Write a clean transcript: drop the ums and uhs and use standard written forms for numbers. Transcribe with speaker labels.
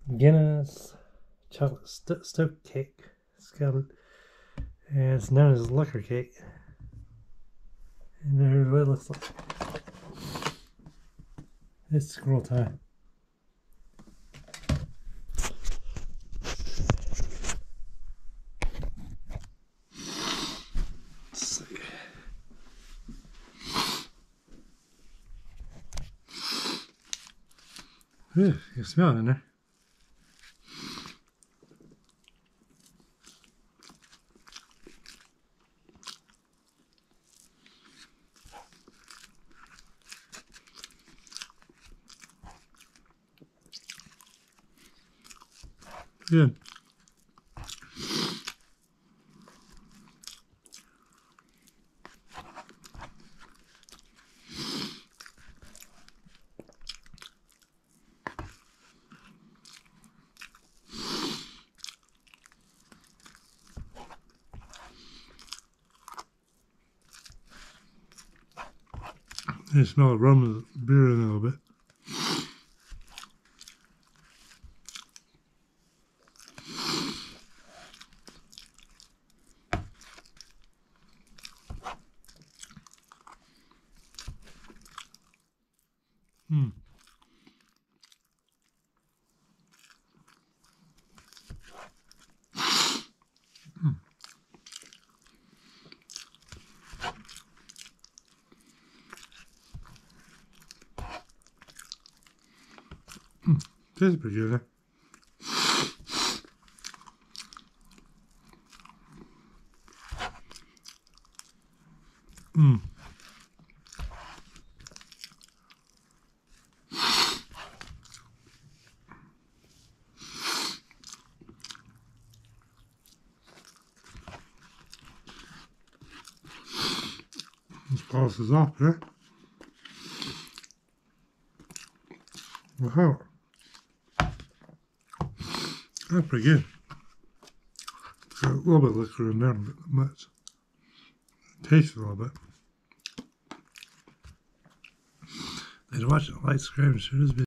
Speaker 1: Guinness chocolate stoke cake. It's got, and it's known as liquor cake. And there's what it looks like. It's scroll time. Let's see. Ooh, you can smell it in there. Good. I smell the aroma of the beer in a little bit. Hmm. Tastes pretty good, huh? Mmm. This sauce is off there. Wow. That's pretty good. Got a little bit of liquor in there, but not much. Tastes a little bit. Thanks for watching. Like, subscribe, and share this video.